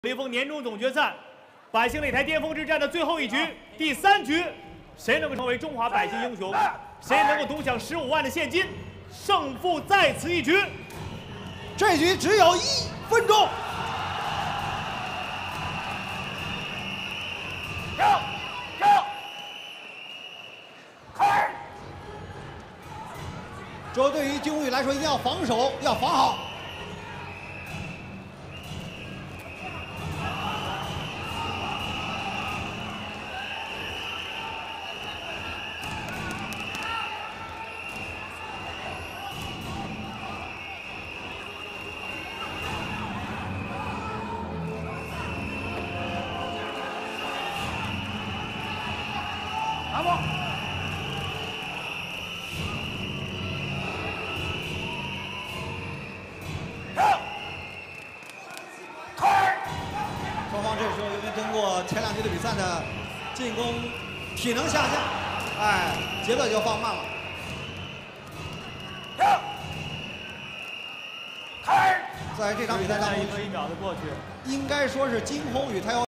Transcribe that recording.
雷锋年终总决赛，百姓擂台巅峰之战的最后一局，第3局，谁能够成为中华百姓英雄？谁能够独享15万的现金？胜负在此一局。 这局只有1分钟。 跳，开！ 这对于金无宇来说，一定要防守，要防好。 拿吧。跳，开！ 双方这时候由于经过前2局的比赛呢，进攻体能下降，节奏就放慢了。 跳，开！ 在这场比赛当中， 1分1秒的过去， 应该说是金宏宇他要。